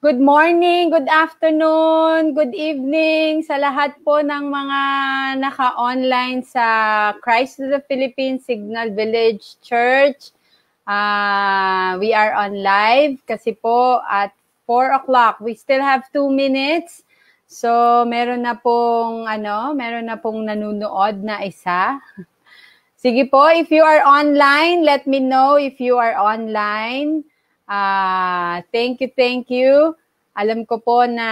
Good morning, good afternoon, good evening sa lahat po ng mga naka-online sa Christ of the Philippines Signal Village Church. We are on live kasi po at 4 o'clock. We still have 2 minutes. So, meron na pong nanonood na isa. Sige po, if you are online, let me know if you are online. Thank you. Alam ko po na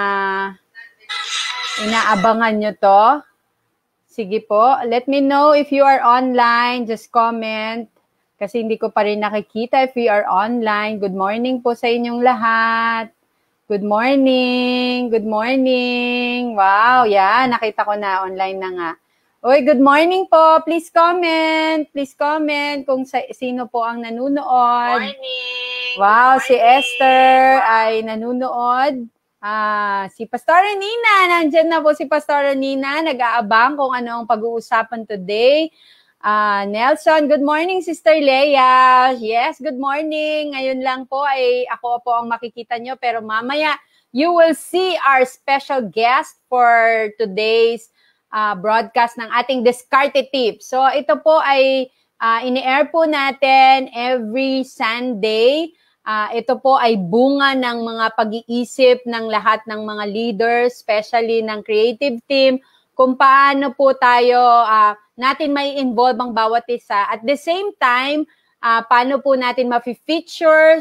inaabangan nyo to. Sige po, let me know if you are online. Just comment. Kasi hindi ko pa rin nakikita if you are online. Good morning po sa inyong lahat. Good morning. Good morning. Wow, yeah, nakita ko na online na nga. Oy, good morning po. Please comment. Please comment kung sino po ang nanonood. Morning. Wow, si Esther ay nanonood. Si Pastora Nina, nandyan na po si Pastora Nina. Nag-aabang kung ano ang pag-uusapan today. Nelson, good morning, Sister Leia. Yes, good morning. Ngayon lang po ay ako po ang makikita nyo. Pero mamaya, you will see our special guest for today's broadcast ng ating Discarded Tips. So ito po ay ini-air po natin every Sunday. Ito po ay bunga ng mga pag-iisip ng lahat ng mga leaders, especially ng creative team, kung paano po tayo natin may involve ang bawat isa. At the same time, paano po natin ma-feature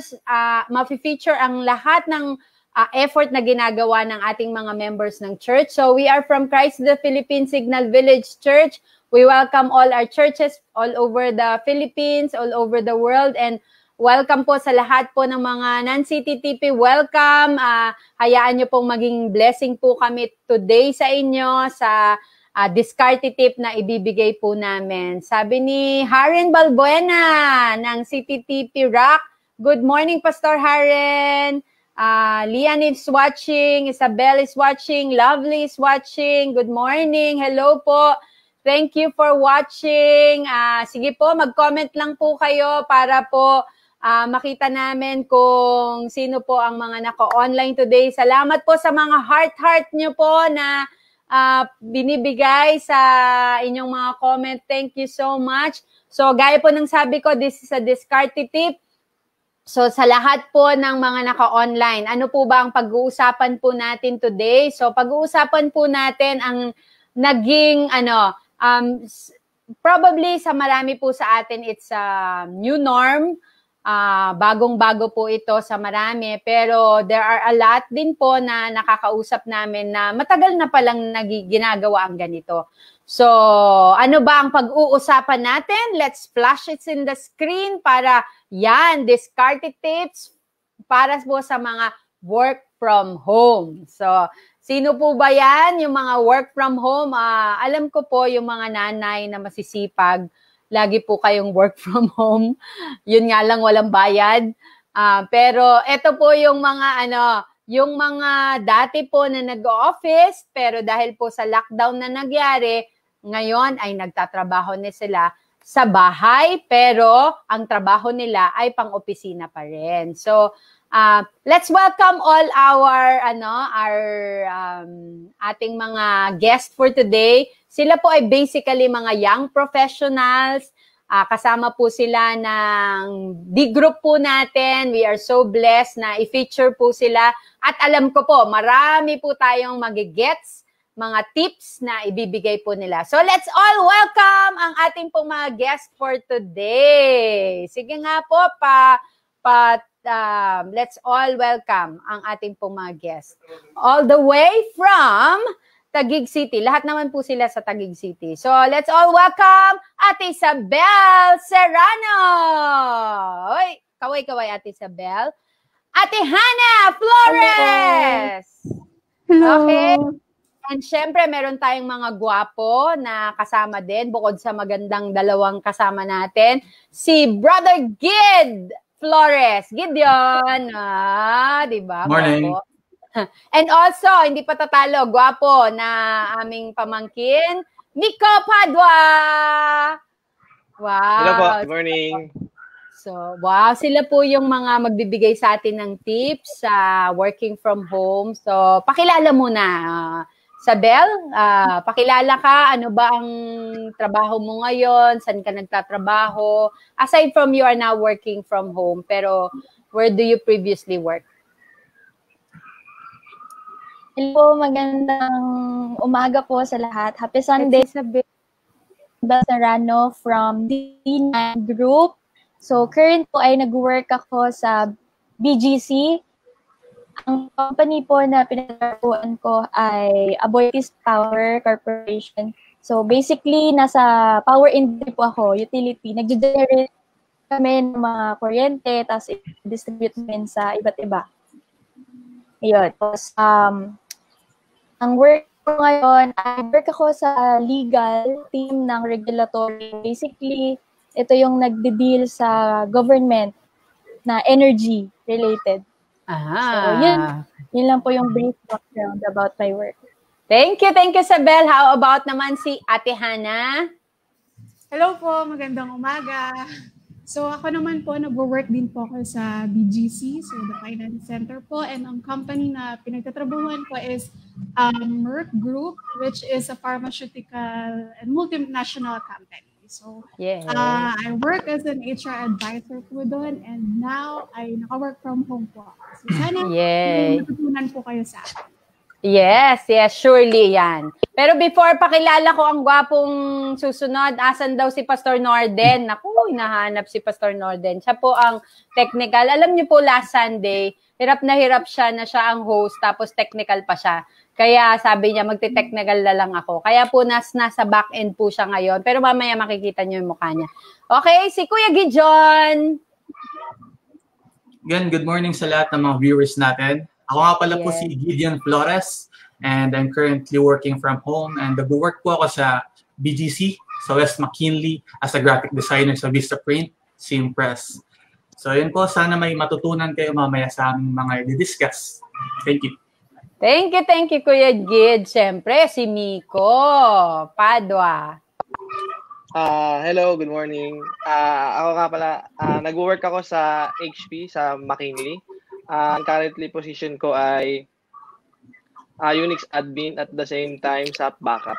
ang lahat ng effort na ginagawa ng ating mga members ng church. So we are from Christ the Philippines Signal Village Church. We welcome all our churches all over the Philippines, all over the world, and welcome po sa lahat po ng mga non-CTTP. Welcome. Hayaan nyo pong maging blessing po kami today sa inyo sa Discarded Tip na ibibigay po namin. Sabi ni Haren Balbuena ng CTTP Rock. Good morning, Pastor Haren. Lian is watching, Isabel is watching, Lovely is watching. Good morning. Hello po. Thank you for watching. Sige po, mag-comment lang po kayo para po makita namin kung sino po ang mga naka-online today. Salamat po sa mga heart nyo po na binibigay sa inyong mga comment. Thank you so much. So, gaya po ng sabi ko, this is a Discarded Tip. So, sa lahat po ng mga naka-online, ano po ba ang pag-uusapan po natin today? So, pag-uusapan po natin ang naging, probably sa marami po sa atin, it's a new norm. Bagong-bago po ito sa marami. Pero there are a lot din po na nakakausap namin na matagal na palang ginagawa ang ganito. So, ano ba ang pag-uusapan natin? Let's flash it in the screen para yan, Discarded Tips para po sa mga work from home. So, sino po ba yan? Yung mga work from home, alam ko po yung mga nanay na masisipag, lagi po kayong work from home. Yun nga lang, walang bayad. Pero ito po yung mga yung mga dati po na nag-office, pero dahil po sa lockdown na nangyari, ngayon ay nagtatrabaho na sila sa bahay, pero ang trabaho nila ay pang-opisina pa rin. So, let's welcome all our ating mga guests for today. Sila po ay basically mga young professionals. Kasama po sila ng D-group po natin. We are so blessed na i-feature po sila. At alam ko po, marami po tayong magigets, mga tips na ibibigay po nila. So let's all welcome ang ating pong mga guests for today. Sige nga po, let's all welcome ang ating pong mga guests. All the way from Taguig City. Lahat naman po sila sa Taguig City. So let's all welcome Ate Isabel Serrano. Oy, kaway-kaway Ate Isabel. Ate Hannah Flores. Hello. Okay. And syempre, meron tayong mga gwapo na kasama din, bukod sa magandang dalawang kasama natin. Si Brother Gid Flores. Gideon. Diba? Morning. Gwapo. And also, hindi pa tatalo, gwapo na aming pamangkin, Miko Padua. Wow. Hello po. Good morning. So, wow, sila po yung mga magbibigay sa atin ng tips sa working from home. So, pakilala muna. Sabel, pakilala ka, ano ba ang trabaho mo ngayon? Saan ka nagtatrabaho? Aside from you are now working from home, pero where do you previously work? Hello, magandang umaga po sa lahat. Happy Sunday, Sabel Serrano from D9 Group. So, current po ay nag-work ako sa BGC. Ang company po na pinagtrabahuan ko ay Aboitiz Power Corporation. So, basically, nasa power industry po ako, utility. Nag-generate kami ng mga kuryente, tapos i-distribute namin sa iba't iba. Ayun. Tapos, ang work ko ngayon, I work ako sa legal team ng regulatory. Basically, ito yung nagde-deal sa government na energy related. So, yun lang po yung brief background about my work. Thank you, Sabel. How about naman si Ate Hana? Hello po, magandang umaga. So ako naman po, nag-work din po ako sa BGC, so the Finance Center po, and ang company na pinagtatrabuhan ko is Merck Group, which is a pharmaceutical and multinational company. So I work as an HR advisor po doon, and now I naka-work from home po ako. So sana matutunan po kayo sa akin. Yes, surely yan. Pero before pakilala ko ang gwapong susunod, asan daw si Pastor Norden? Naku, hinahanap si Pastor Norden. Siya po ang technical. Alam niyo po, last Sunday, hirap na hirap siya na siya ang host, tapos technical pa siya. Kaya sabi niya, magte-technical na lang ako. Kaya po nasa back end po siya ngayon. Pero mamaya makikita niyo yung mukha niya. Okay, si Kuya Gijon. Again, good morning sa lahat ng mga viewers natin. Ako nga pala po si Gideon Flores, and I'm currently working from home, and nag-work po ako sa BGC, sa West McKinley, as a graphic designer sa Vistaprint, Simpress. So yun po, sana may matutunan kayo mamaya sa aming mga i-discuss. Thank you. Thank you, Kuya Gid. Siyempre, si Miko Padua. Hello, good morning. Ako nga pala, nag-work ako sa HP, sa McKinley. Ang currently position ko ay Unix admin at the same time SAP backup.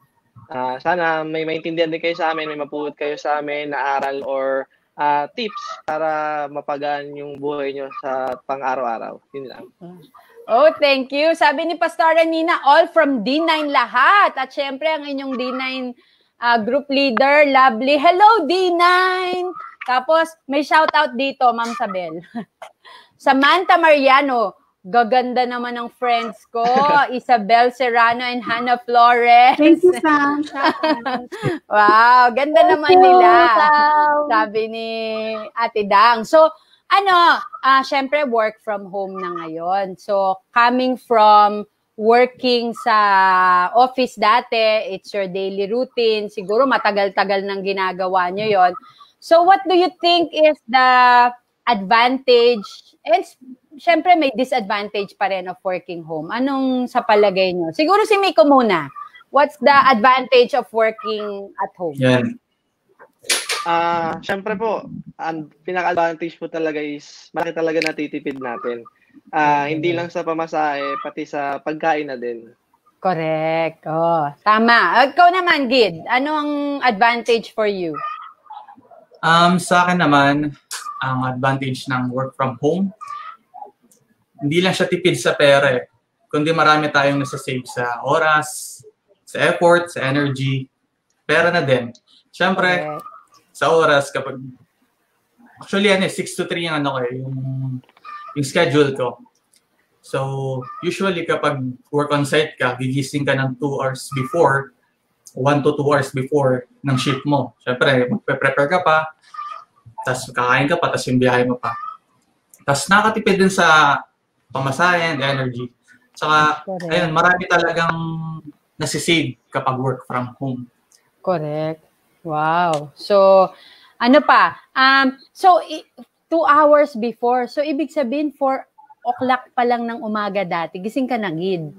Sana may maintindihan din kayo sa amin, may mapulot kayo sa amin na aral or tips para mapagaan yung buhay nyo sa pang-araw-araw. Yun lang. Oh, thank you. Sabi ni Pastora Nina, all from D9 lahat. At syempre, ang inyong D9 group leader, lovely. Hello, D9! Tapos, may shoutout dito, Ma'am Sabel. Samantha Mariano, gaganda naman ng friends ko, Isabel Serrano and Hannah Flores. Thank you, Sam. Wow, ganda naman nila. Sabi ni Ate Dang. So, syempre work from home na ngayon. So, coming from working sa office dati, it's your daily routine. Siguro matagal-tagal nang ginagawa nyo yon. So, what do you think is the advantage, and syempre may disadvantage pa rin of working home? Anong sa palagay nyo? Siguro si Miko muna. What's the advantage of working at home? Yan. Syempre po, ang pinaka-advantage po talaga is malaki talaga natitipid natin. Hindi lang sa pamasahe, pati sa pagkain na din. Correct. Oh, tama. Ikaw naman, Gid. Ano ang advantage for you? Sa akin naman, ang advantage ng work from home, hindi lang siya tipid sa pera kundi marami tayong nasa-save sa oras, sa effort, sa energy, pera na din. Siyempre, sa oras, kapag, actually 6 to 3 yung schedule ko. So, usually kapag work on site ka, gigising ka ng 2 hours before, 1 to 2 hours before ng shift mo. Siyempre, magpe-prepare ka pa, tapos kakain ka pa, tapos yung biyahe mo pa. Tapos nakatipid din sa pamasahe and energy. Saka, ayun, marami talagang nasisave kapag work from home. Correct. Wow. So, ano pa? So, 2 hours before. So, ibig sabihin, 4 o'clock pa lang ng umaga dati, gising ka na, Gid.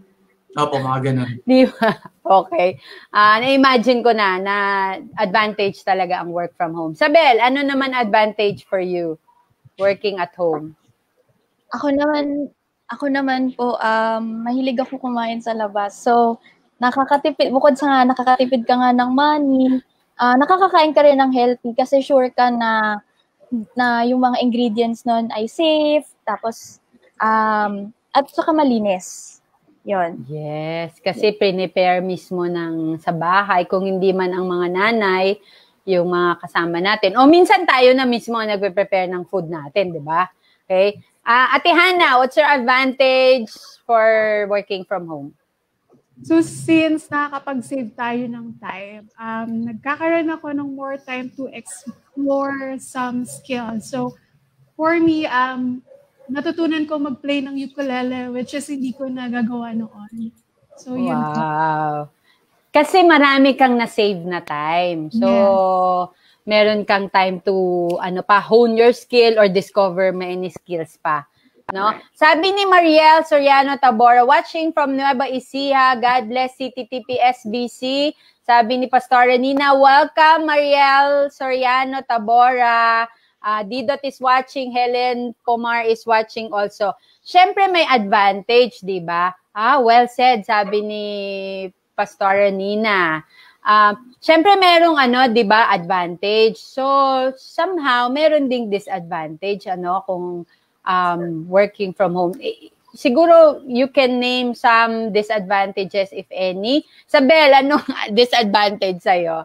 Opo, mga ganun. Di ba? Okay. Na-imagine ko na advantage talaga ang work from home. Sabel, ano naman advantage for you working at home? Ako naman po, mahilig ako kumain sa labas. So, bukod sa nakakatipid ka nga ng money, nakakakain ka rin ng healthy kasi sure ka na yung mga ingredients nun ay safe, tapos, at saka malinis. Yun. Yes, kasi prepare mismo sa bahay, kung hindi man ang mga nanay, yung mga kasama natin. O minsan tayo na mismo nagpe-prepare ng food natin, di ba? Okay? Ate Hannah, what's your advantage for working from home? So since nakakapag-save tayo ng time, nagkakaroon ako ng more time to explore some skills. So for me, natutunan ko mag-play ng ukulele, which is hindi ko nagagawa noon. So yun. Wow. Kasi marami kang na-save na time. So, meron kang time to hone your skill or discover many skills pa. No? Sabi ni Mariel Soriano Tabora, watching from Nueva Ecija, God bless CTTP SBC. Sabi ni Pastora Nina, welcome Mariel Soriano Tabora. Didot is watching, Helen Pomar is watching also. Siyempre may advantage, di ba? Well said, sabi ni Pastora Nina. Siyempre merong di ba, advantage. So somehow meron ding disadvantage kung working from home. Siguro you can name some disadvantages if any. Sabel, anong disadvantage sa'yo?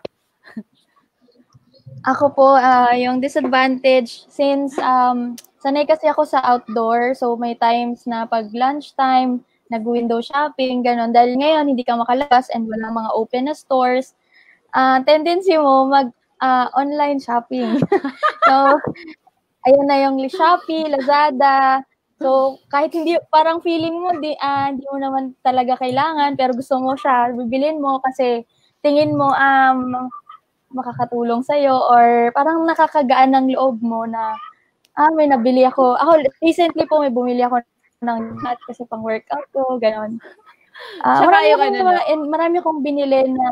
Ako po, yung disadvantage, since sanay kasi ako sa outdoor, so may times na pag lunchtime, nag-window shopping, gano'n. Dahil ngayon, hindi ka makalabas and walang mga open na stores, tendency mo online shopping. So, ayun na yung Shopee, Lazada. So, kahit hindi, parang feeling mo, hindi mo naman talaga kailangan, pero gusto mo siya, bibilin mo kasi tingin mo, makakatulong sa'yo or parang nakakagaan ng loob mo na may nabili ako. Ako, recently po may bumili ako ng mat kasi pang workout ko, gano'n. Marami akong binili na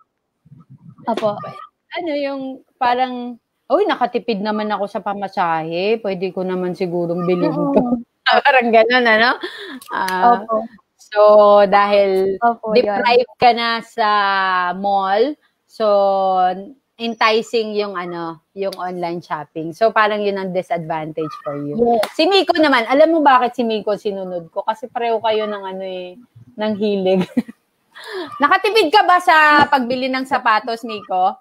yung parang nakatipid naman ako sa pamasahe. Pwede ko naman sigurong bilhin ko. Parang gano'n, Opo. So, dahil deprived ka na sa mall, so, enticing yung online shopping. So, parang yun ang disadvantage for you. Yes. Si Miko naman, alam mo bakit si Miko sinunod ko? Kasi pareho kayo ng ng hilig. Nakatipid ka ba sa pagbili ng sapatos, Miko?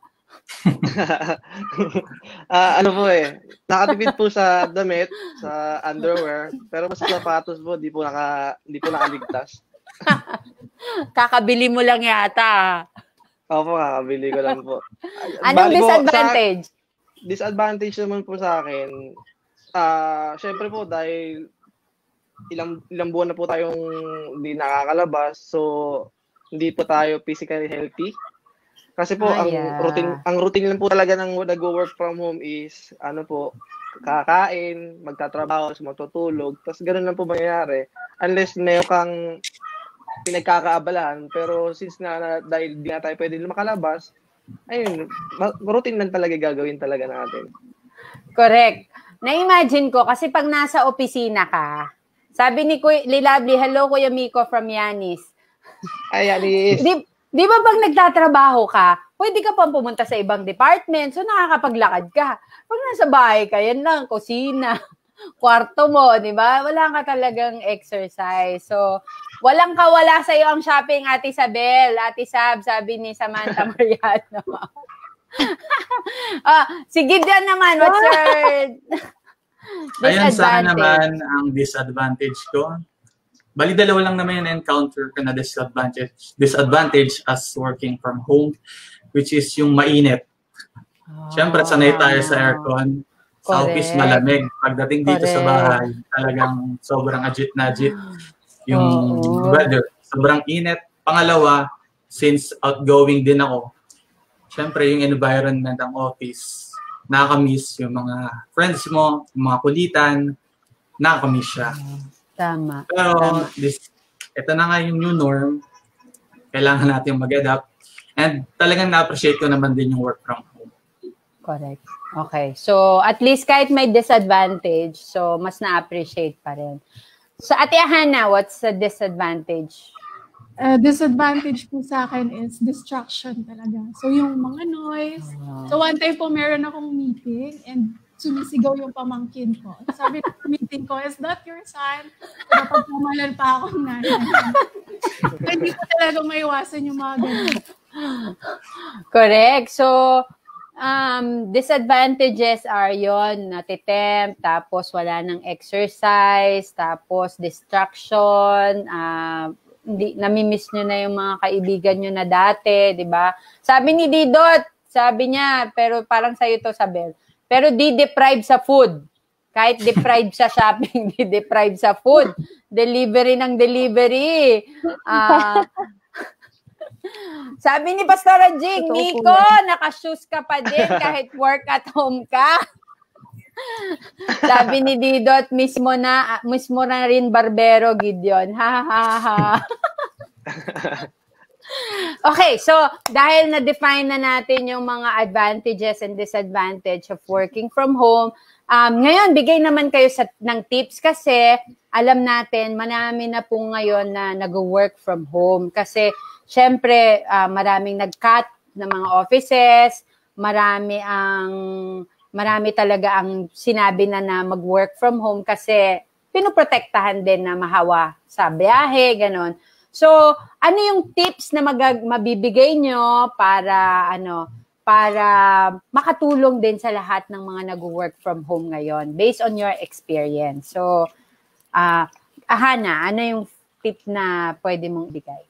Nakatipid po sa damit, sa underwear, pero sa sapatos po, di po nakaligtas. Kakabili mo lang yata. Opo, kakabili ko lang po. Anong disadvantage? Disadvantage naman po sa akin, syempre po dahil ilang buwan na po tayong hindi nakakalabas, so hindi po tayo physically healthy. Kasi po ang routine lang po talaga ng nag-work from home is kakain, magtatrabaho, matutulog, tapos ganoon lang po mangyayari unless meron kang pinagkakaabalahan. Pero since dahil di na tayo pwede makalabas, ayun, routine lang talaga gagawin talaga natin. Correct. Na-imagine ko, kasi pag nasa opisina ka, sabi ni Lovely, hello Kuya Miko from Yanis. Ay, Yanis. Di ba pag nagtatrabaho ka, pwede ka pang pumunta sa ibang department, so nakakapaglakad ka. Pag nasa bahay ka, yan lang, kusina, kwarto mo, di ba? Wala ka talagang exercise. So, walang kawala sa iyo ang shopping, Ate Isabel. Ate Sab, sabi ni Samantha Mariano. Si Gideon naman, what's your disadvantage? Ayan, sa akin naman ang disadvantage ko. Bali, dalawa lang naman yung encounter ko na disadvantage as working from home, which is yung mainit. Siyempre, sanay tayo sa aircon. Sa office, malamig. Pagdating dito sa bahay, talagang sobrang agit na agit yung weather. Sobrang init. Pangalawa, since outgoing din ako, siyempre yung environment ng office, nakakamiss yung mga friends mo, yung mga kulitan, nakakamiss siya. Tama. Pero ito na nga yung new norm. Kailangan natin mag-adapt. And talagang na-appreciate ko naman din yung work from home. Correct. Okay. So, at least kahit may disadvantage, so mas na-appreciate pa rin. So, Ate Hannah, what's the disadvantage? Disadvantage po sa akin is distraction talaga. So, yung mga noise. So, one time po meron akong meeting and sumisigaw yung pamangkin ko. Sabi ng meeting ko, is that your son? Napagpamalan pa akong nanay. Hindi ko talaga maiwasan yung mga ganun. Correct. So, disadvantages are yon, natitempt, tapos wala ng exercise, tapos distraction, hindi, namimiss nyo na yung mga kaibigan nyo na dati, di ba? Sabi ni Didot, sabi niya, pero parang sa'yo to, Sabel, pero di-deprive sa food. Kahit deprive sa shopping, di-deprive sa food. Delivery ng delivery. Sabi ni Pastora Jing, Nico, nakashoes ka pa din kahit work at home ka. Sabi ni Didot, mismo na rin barbero, Gideon. Ha, ha, ha. Okay, so dahil na-define na natin yung mga advantages and disadvantages of working from home, ngayon, bigay naman kayo ng tips kasi alam natin, marami na po ngayon na nag-work from home. Kasi, syempre, maraming nag-cut ng mga offices, marami talaga ang sinabi na mag-work from home kasi pinoprotektahan din na mahawa sa biyahe, ganon. So, ano yung tips na mabibigay nyo para makatulong din sa lahat ng mga nag-work from home ngayon based on your experience? So, Hannah, ano yung tip na pwede mong ibigay?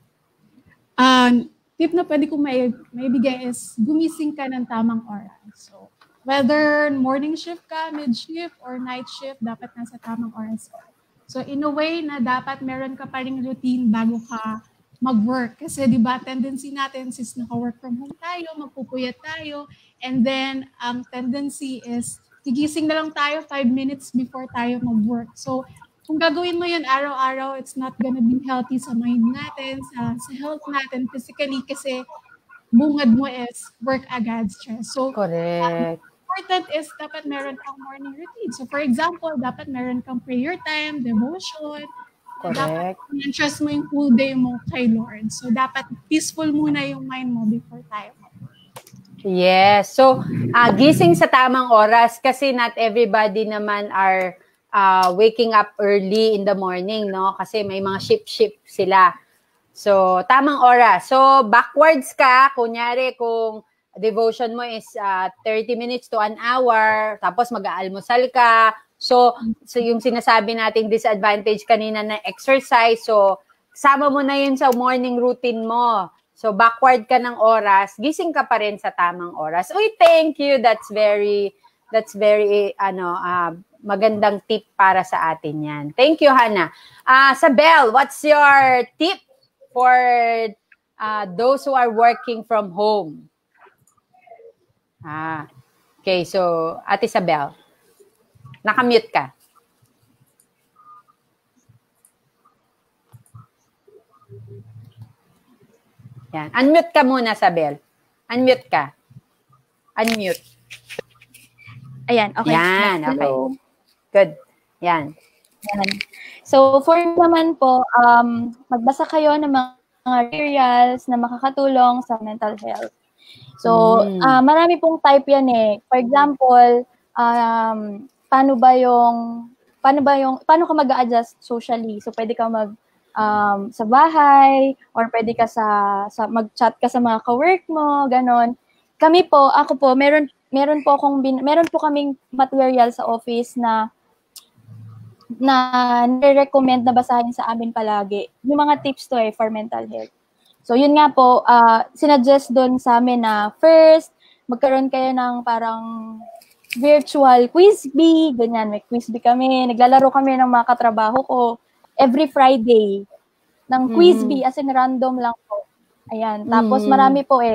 Tip na pwede kong maibigay is gumising ka ng tamang oras. So, whether morning shift ka, mid-shift, or night shift, dapat nasa tamang oras ka. So, in a way na dapat meron ka pa ring routine bago ka mag-work. Kasi, di ba, tendency natin, since naka-work from home tayo, magpupuyat tayo, and then, ang tendency is, gigising na lang tayo 5 minutes before tayo mag-work. So, kung gagawin mo yun araw-araw, it's not gonna be healthy sa mind natin, sa health natin, physically, kasi bungad mo is work agad stress. So, correct. Important is dapat meron kang morning routine. So, for example, dapat meron kang prayer time, devotion. Correct. Dapat trust mo yung whole day mo kay Lord. So, dapat peaceful muna yung mind mo before tayo. Yes. So, gising sa tamang oras kasi not everybody naman are waking up early in the morning, no? Kasi may mga shift sila. So, tamang oras. So, backwards ka. Kunyari, kung devotion mo is 30 minutes to an hour, tapos mag-aalmusal ka. So yung sinasabi nating disadvantage kanina na exercise, so sama mo na yun sa morning routine mo. So backward ka ng oras, gising ka pa rin sa tamang oras. Uy, thank you. That's very magandang tip para sa atin yan. Thank you, Hannah. Sabel, what's your tip for those who are working from home? Okay. So, Ate Sabel, nakamute ka. Yan. Unmute ka muna, Sabel. Unmute ka. Unmute. Ayan, okay. Yan, okay. Hello. Good. Yan. So, for naman po, magbasa kayo ng mga materials na makakatulong sa mental health. So, marami pong type yan eh. For example, paano ka mag-a-adjust socially? So, pwede ka sa bahay, or pwede ka mag-chat ka sa mga ka-work mo, ganon. Ako po, meron po kaming material sa office na nire-recommend na basahin sa amin palagi. Yung mga tips to for mental health. So, yun nga po, sinuggest doon sa amin na first, magkaroon kayo ng parang virtual quiz bee, ganyan. May quiz bee kami. Naglalaro kami ng mga katrabaho ko every Friday ng quiz bee, as in random lang po. Ayan. Tapos, marami po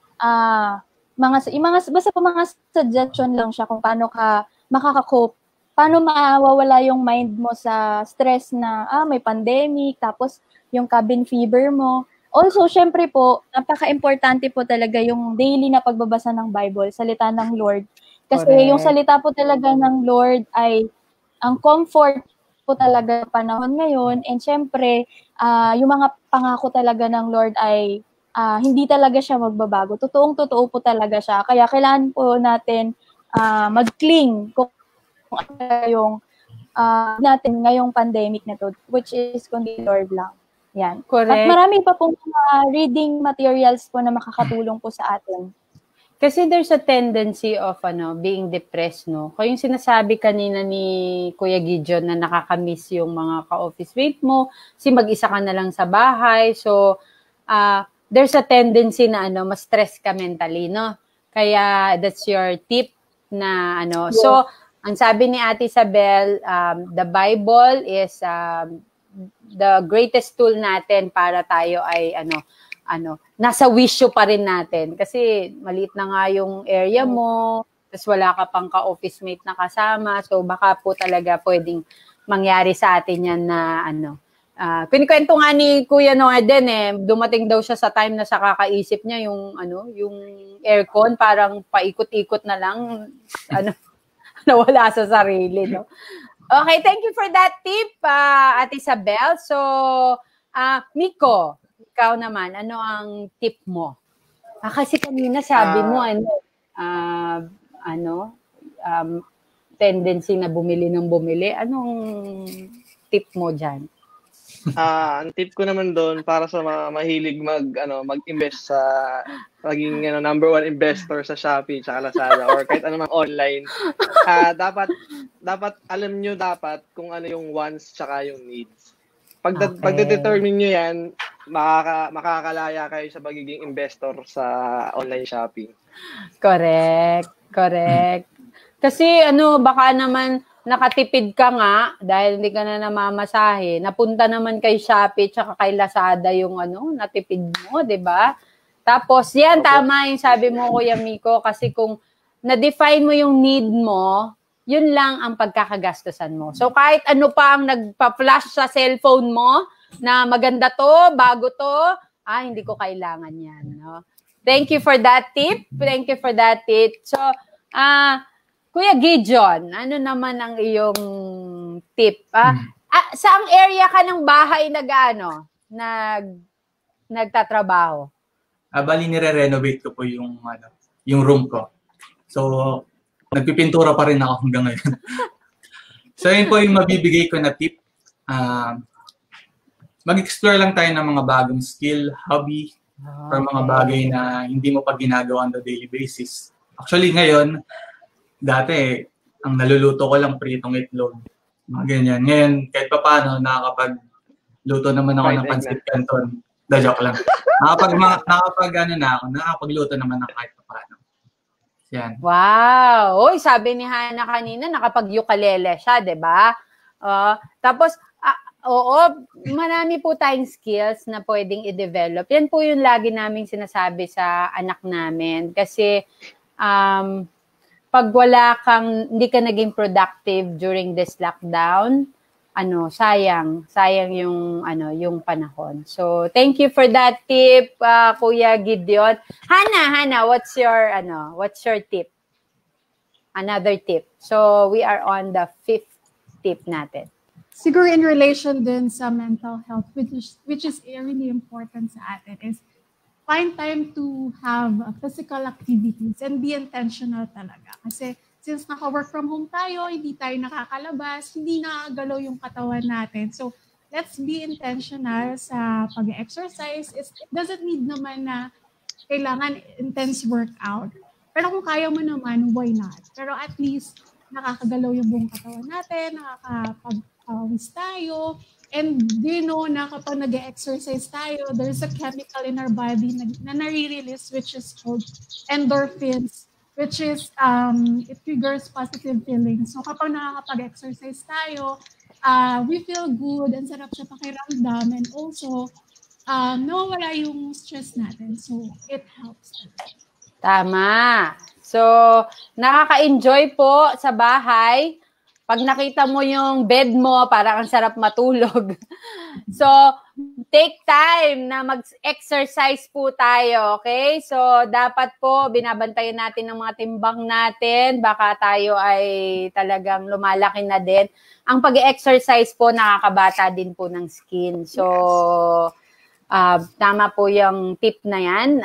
basta po mga suggestion lang siya kung paano ka makaka-cope paano mawawala yung mind mo sa stress na may pandemic, tapos yung cabin fever mo. Also, syempre po, napaka-importante po talaga yung daily na pagbabasa ng Bible, salita ng Lord. Kasi yung salita po talaga ng Lord ay ang comfort po talaga panahon ngayon. And syempre, yung mga pangako talaga ng Lord ay hindi talaga siya magbabago. Totoong-totoo po talaga siya. Kaya kailangan po natin mag-cling kung ano yung natin ngayong pandemic na to, which is kundi Lord lang. Yan. Correct. At marami pa pong reading materials po na makakatulong po sa atin. Kasi there's a tendency of being depressed, no? Kung yung sinasabi kanina ni Kuya Gideon na nakakamiss yung mga ka-office mate mo, kasi mag-isa ka na lang sa bahay. So, there's a tendency na ma-stress ka mentally, no? Kaya that's your tip na Yeah. So, ang sabi ni Ate Isabel, the Bible is the greatest tool natin para tayo ay nasa wisyo pa rin natin. Kasi maliit na nga yung area mo, tapos wala ka pang ka-office mate na kasama. So baka po talaga pwedeng mangyari sa atin yan na kinikwento nga ni Kuya Norden dumating daw siya sa time na sa kakaisip niya yung aircon parang paikot-ikot na lang nawala sa sarili, no? Okay, thank you for that tip, Ate Isabel. So, Miko, ikaw naman, ano ang tip mo? Kasi kanina sabi mo, tendency na bumili ng bumili. Anong tip mo dyan? Ang tip ko naman doon para sa mga mahilig mag-invest sa maging number 1 investor sa Shopee tsaka Lazada or kahit anumang online. Dapat alam nyo kung ano yung wants tsaka yung needs. Pagde-determine nyo yan, makakalaya kayo sa pagiging investor sa online shopping. Correct. Kasi baka naman nakatipid ka nga dahil hindi ka na namamasahe. Napunta naman kay Shopee tsaka kay Lazada yung natipid mo, 'di ba? Tapos yan tama yung sabi mo Kuya Miko kasi kung na-define mo yung need mo, yun lang ang pagkakagastusan mo. So kahit ano pa ang nagpa-flash sa cellphone mo na maganda to, bago to, hindi ko kailangan yan, no? Thank you for that tip. So, Kuya Gideon, ano naman ang iyong tip? Saang area ka ng bahay nagtatrabaho? Bali, nire-renovate ko po yung room ko. So, nagpipintura pa rin ako hanggang ngayon. So, yun po yung mabibigay ko na tip. Mag-explore lang tayo ng mga bagong skill, hobby, or mga bagay na hindi mo pa ginagawa on the daily basis. Actually, ngayon, dati, ang naluluto ko lang pritong itlog. Mga ganyan. Ngayon, kahit pa paano, nakakapagluto naman ako ng pancit canton. Joke lang. Nakakapagluto naman ng kahit pa paano. Yan. Wow! Oy, sabi ni Hana kanina, nakapag-ukulele siya, di ba? Tapos, marami po tayong skills na pwedeng i-develop. Yan po yung lagi naming sinasabi sa anak namin. Kasi, pag hindi ka naging productive during this lockdown, sayang yung panahon. So, thank you for that tip, Kuya Gideon. Hana, what's your tip? Another tip. So, we are on the 5th tip natin. Siguro in relation din sa mental health, which is really important sa atin, is find time to have physical activities and be intentional talaga. Kasi since naka-work from home tayo, hindi tayo nakakalabas, hindi nakagalaw yung katawan natin. So, let's be intentional sa pag-exercise. It doesn't need naman na kailangan intense workout. Pero kung kaya mo naman, why not? Pero at least, nakakagalaw yung buong katawan natin, nakakapag-awis tayo. And na kapag nag-exercise tayo, there's a chemical in our body na nare-release, which is called endorphins, which is, it triggers positive feelings. So kapag nakakapag-exercise tayo, we feel good, and sarap siya pakiramdam, and also, nawawala yung stress natin. So it helps. Tama. So, nakaka-enjoy po sa bahay. Pag nakita mo yung bed mo, parang ang sarap matulog. So, take time na mag-exercise po tayo, okay? So, dapat po binabantayan natin ng mga timbang natin. Baka tayo ay talagang lumalaki na din. Ang pag-exercise po, nakakabata din po ng skin. So, tama po yung tip na yan.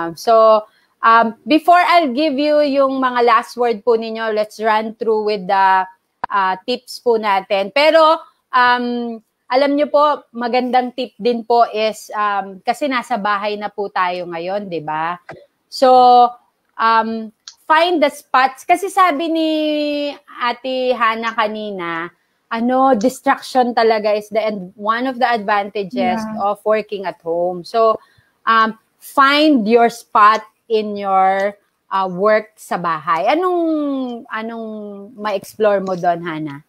Before I'll give you yung mga last word po ninyo, let's run through with the tips po natin. Pero, alam nyo po, magandang tip din po is, kasi nasa bahay na po tayo ngayon, di ba? So, find the spots. Kasi sabi ni Ate Hana kanina, distraction talaga is one of the advantages of working at home. So, find your spot in your work sa bahay. Anong ma-explore mo doon, Hana?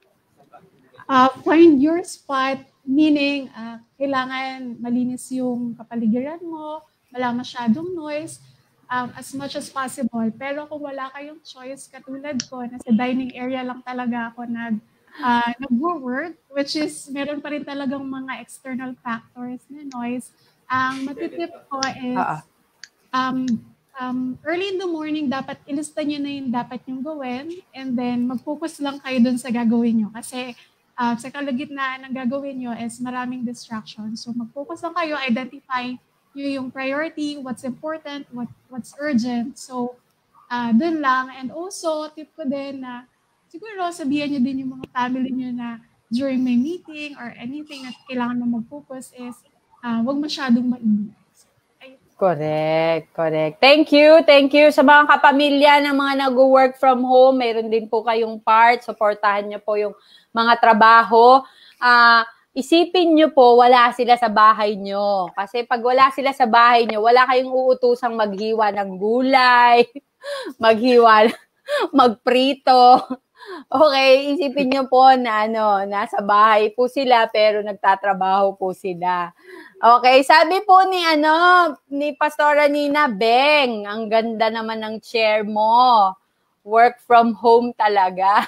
Find your spot, meaning kailangan malinis yung kapaligiran mo, wala masyadong noise, as much as possible. Pero kung wala kayong choice, katulad ko, nasa dining area lang talaga ako nag-work, which is meron pa rin talagang mga external factors na noise. Ang matitip ko is, early in the morning, dapat ilista nyo na yung dapat nyo gawin, and then mag-focus lang kayo dun sa gagawin nyo. Kasi sa kalagitnaan ng gagawin nyo is maraming distractions. So mag-focus lang kayo, identify nyo yung priority, what's important, what's urgent. So dun lang. And also, tip ko din na siguro sabihan nyo din yung mga family nyo na during my meeting or anything na kailangan mo mag-focus is huwag masyadong mainit. Correct. Thank you sa mga kapamilya ng mga nag-work from home. Meron din po kayong part. Supportahan nyo po yung mga trabaho. Isipin nyo po, wala sila sa bahay nyo. Kasi pag wala sila sa bahay nyo, wala kayong uutusang maghiwa ng gulay, magprito. Okay, isipin nyo po na nasa bahay po sila pero nagtatrabaho po sila. Okay, sabi po ni Pastora Nina, Beng, ang ganda naman ng chair mo. Work from home talaga.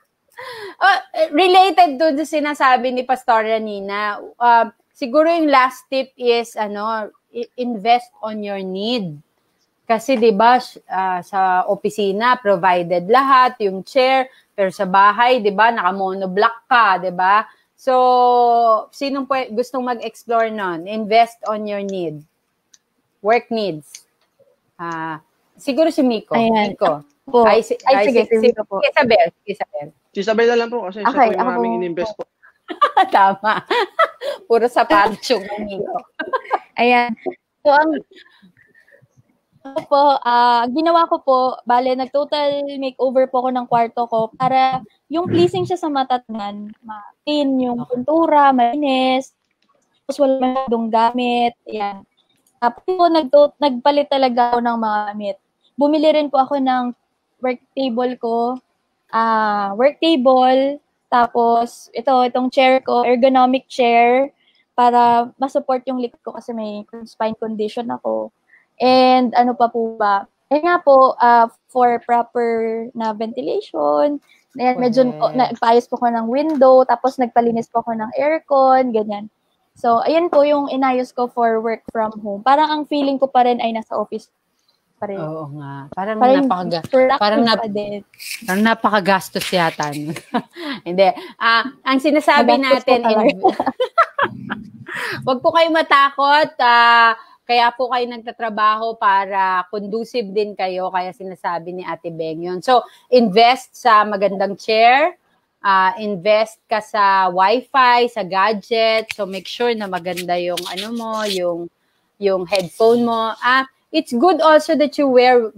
Related to sinasabi ni Pastora Nina, siguro yung last tip is invest on your need. Kasi 'di ba sa opisina provided lahat, yung chair, pero sa bahay 'di ba naka-monoblock ka, 'di ba? So, sinong gustong mag-explore nun? Invest on your need. Work needs. Siguro si Miko. Ayan. Miko. Sige, si Miko po. Isabel. Si Isabel na lang po kasi siya po yung aming in-invest po. Tama. Puro sapatos yung Miko. Ayan. So, ginawa ko po, nag-total makeover po ako ng kwarto ko para yung pleasing siya sa mata tingnan, ma-clean yung pintura, malinis, tapos wala masyadong gamit, ayan. Tapos nagpalit talaga ako ng mga gamit. Bumili rin po ako ng work table ko, tapos itong chair ko, ergonomic chair, para ma-support yung likod ko kasi may spine condition ako. And ano pa po ba? Nga po, for proper na ventilation, medyo nagpaayos po ko ng window, tapos nagpalinis po ko ng aircon, ganyan. So, ayan po yung inayos ko for work from home. Parang ang feeling ko pa rin ay nasa office pa rin. Oo nga. Parang napakagastos yata. Hindi. Ang sinasabi natin, wag po kayo matakot. Kaya po kayo nagtatrabaho para conducive din kayo, kaya sinasabi ni Ate Beng yun. So, invest sa magandang chair, invest ka sa wifi, sa gadget, so make sure na maganda yung yung headphone mo. It's good also that you wear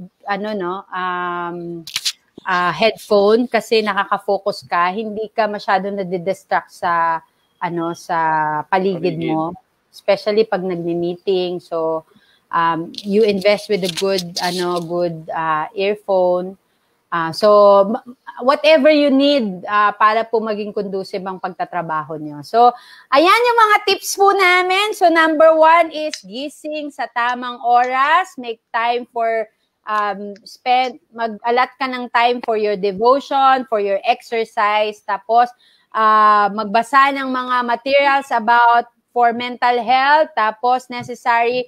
headphone kasi nakaka-focus ka, hindi ka masyado na-distract sa paligid mo. Especially pag nagmi-meeting. So, you invest with a good earphone. So, whatever you need para po maging conducive ang pagtatrabaho nyo. So, ayan yung mga tips po namin. So, number 1 is gising sa tamang oras. Make time for mag-allot ka ng time for your devotion, for your exercise, tapos magbasa ng mga materials for mental health, tapos necessary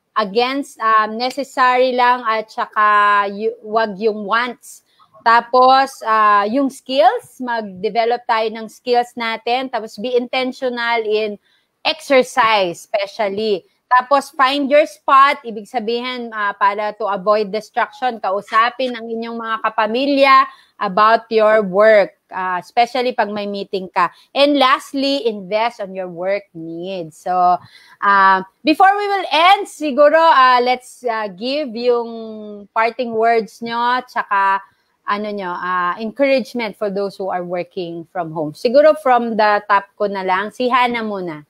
lang at saka wag yung wants. Tapos, yung skills, mag-develop tayo ng skills natin. Tapos, be intentional in exercise, especially. Tapos, find your spot. Ibig sabihin, para to avoid distraction, kausapin ang inyong mga kapamilya about your work, especially pag may meeting ka. And lastly, invest on your work needs. So, before we will end, siguro, let's give yung parting words nyo, tsaka encouragement for those who are working from home. Siguro from the top ko na lang, si Hannah muna.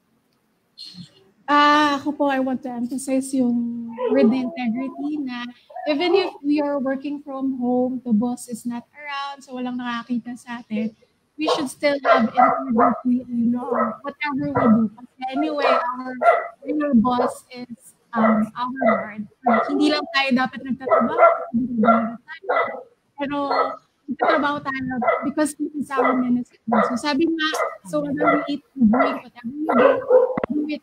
Ako po, I want to emphasize yung word na integrity na even if we are working from home, the boss is not around, so walang nakakita sa atin, we should still have integrity in whatever we do. Kasi anyway, our boss is our Lord. Hindi lang tayo dapat nagtatrabaho, pero nagtatrabaho tayo because this is our ministry. So sabi nga, so whether we eat, we drink, whatever we do it.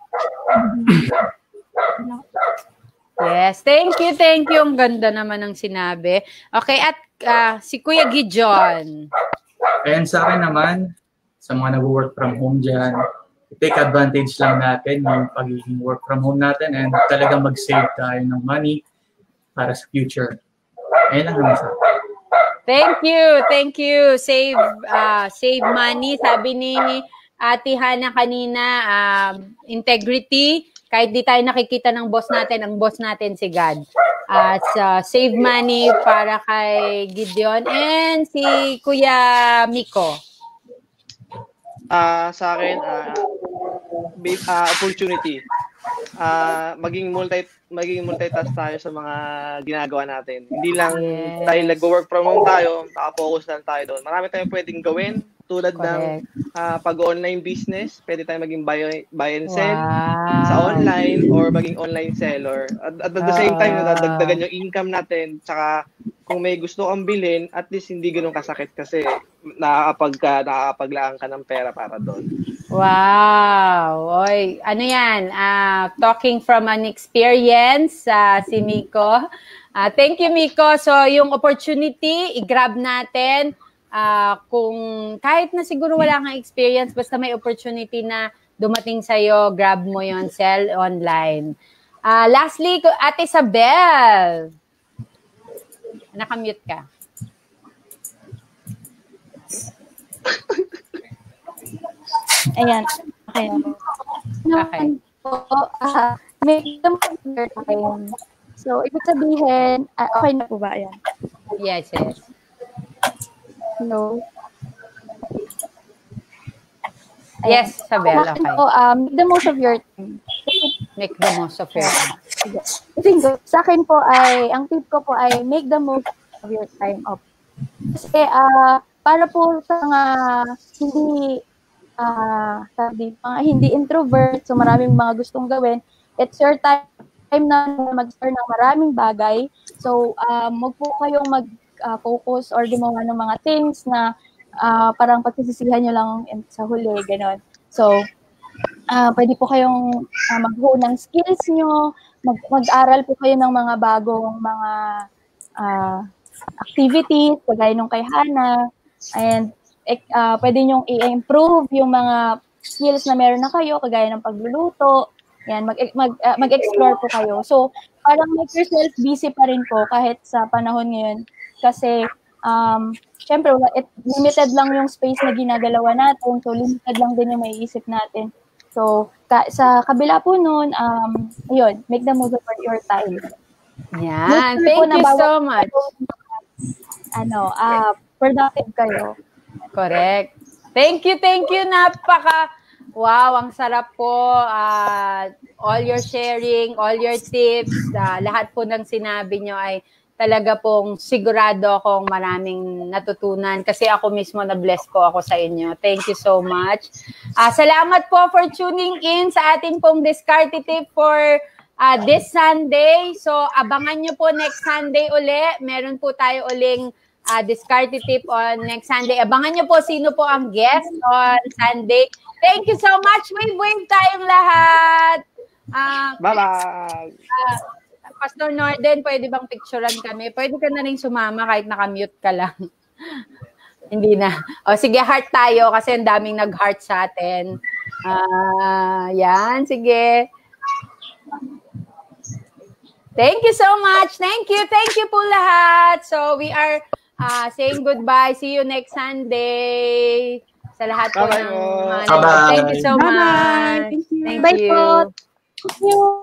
Yes, thank you. Ang ganda naman ng sinabi. Okay, at si Kuya Gideon. Ayan, sa akin naman, sa mga nag-work from home dyan, take advantage lang natin yung pagiging work from home natin and talagang mag-save tayo ng money para sa future. Ayan lang naman sa akin. Thank you. Save money. Sabi ni Ate Hannah kanina, integrity. Kahit di tayo nakikita ng boss natin, ang boss natin si God. Save money para kay Gideon. And si Kuya Miko. Sa akin, opportunity. Maging multitask tayo sa mga ginagawa natin. Hindi lang dahil nag-work from home tayo, naka-focus lang tayo doon. Marami tayong pwedeng gawin tulad ng pag-online business. Pwede tayong maging buy and sell sa online or maging online seller. At the same time, nadagdagan yung income natin. Tsaka kung may gusto kang bilhin, at least hindi ganun kasakit kasi nakakapaglaan ka ng pera para doon. Wow! Oy, ano yan? Talking from an experience, si Miko. Thank you, Miko. So, yung opportunity, i-grab natin. Kung kahit na siguro wala kang experience, basta may opportunity na dumating sa'yo, grab mo yon, sell online. Lastly, Ate Isabel. Nakamute ka. Ayan. Okay. Okay. Make them your time. So, ibig sabihin, okay na po ba? Ayan. Yes. Hello? Yes, Isabel. Okay. So, make the most of your time. Make the most of your time. Sa akin po ang tip ko po ay make the most of your time off. Kasi, para po sa mga hindi introvert, so maraming mga gustong gawin, it's your time na mag-start ng maraming bagay. So, wag po kayong mag-focus or gumawa ng mga things na parang pagsisisihan nyo lang sa huli, gano'n. So, pwede po kayong mag-hone ng skills nyo, mag-aral po kayo ng mga bagong mga activities, kagaya nung kay Hannah, and pwede nyong i-improve yung mga skills na meron na kayo, kagaya ng pagluluto, yan, mag-explore po kayo. So, parang make yourself busy pa rin po kahit sa panahon ngayon, kasi syempre, limited lang yung space na ginagalawan natin, so limited lang din yung maiisip natin. So, sa kabila po nun, ayun, make the most of your time. Yan. Thank you so much. Productive kayo. Correct. Thank you. Wow, ang sarap po. All your sharing, all your tips, lahat po ng sinabi nyo ay talaga pong sigurado akong maraming natutunan kasi ako mismo na-bless po ako sa inyo. Thank you so much. Salamat po for tuning in sa ating pong Diskarte Tip for this Sunday. So, abangan nyo po next Sunday uli. Meron po tayo uling discarte tip on next Sunday. Abangan nyo po sino po ang guest on Sunday. Thank you so much. Wave tayong lahat. Bye-bye. Pastor Norden, pwede bang picturean kami? Pwede ka na rin sumama kahit nakamute ka lang. Hindi na. O sige, heart tayo kasi ang daming nag-heart sa atin. Yan, sige. Thank you so much. Thank you po lahat. So we are saying goodbye. See you next Sunday. Sa lahat po ng Bye-bye. Thank you so much. Thank you. Thank Bye you. po. Thank you.